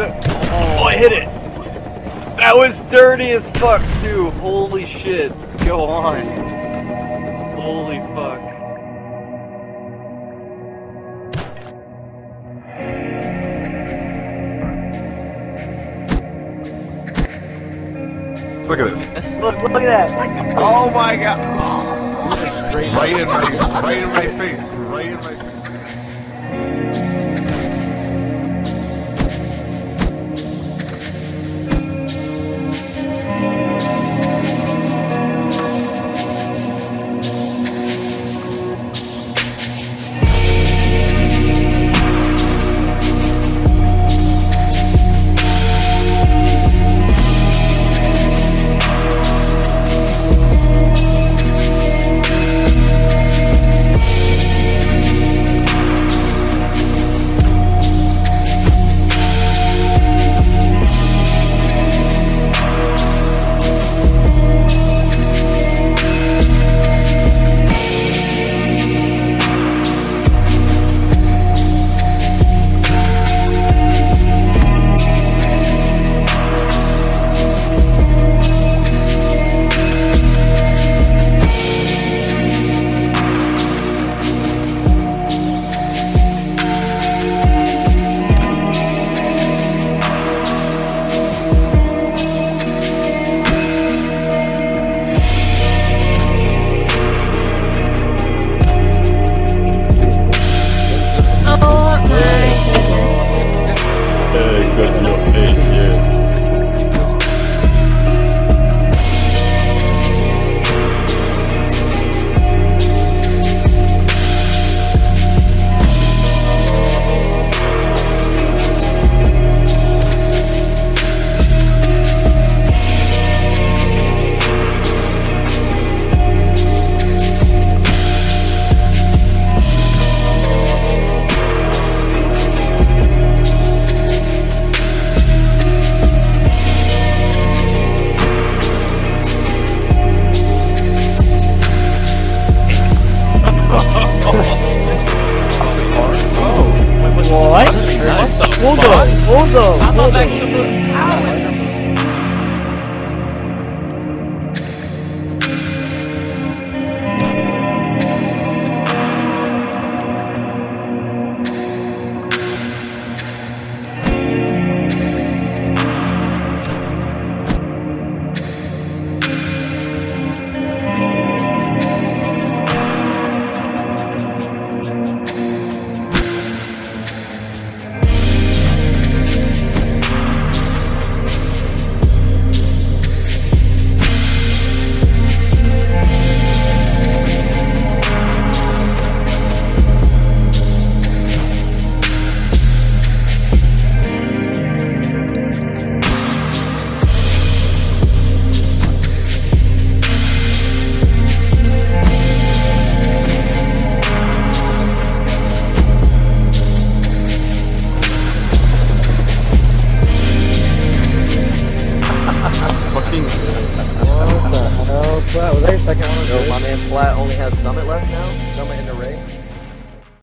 Oh, I hit it! That was dirty as fuck, too! Holy shit. Go on. Holy fuck. Look at this. Look at that! Oh my god! Oh. Right in my face. Right in my face. Hold on. What the hell? Was that your second one? No, my man Flat only has Summit left now. Summit in the raid.